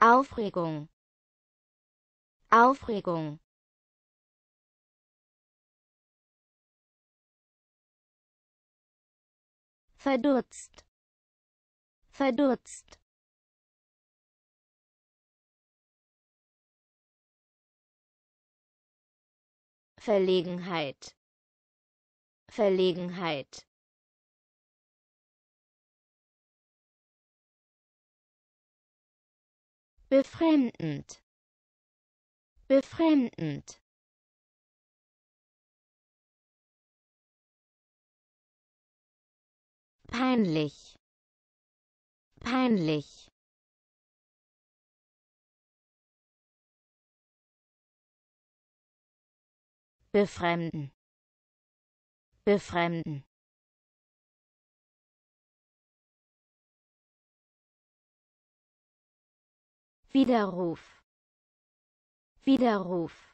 Aufregung, Aufregung. Verdutzt, verdutzt. Verlegenheit, Verlegenheit. Befremdend, befremdend. Peinlich, peinlich. Befremden, befremden. Widerruf, Widerruf.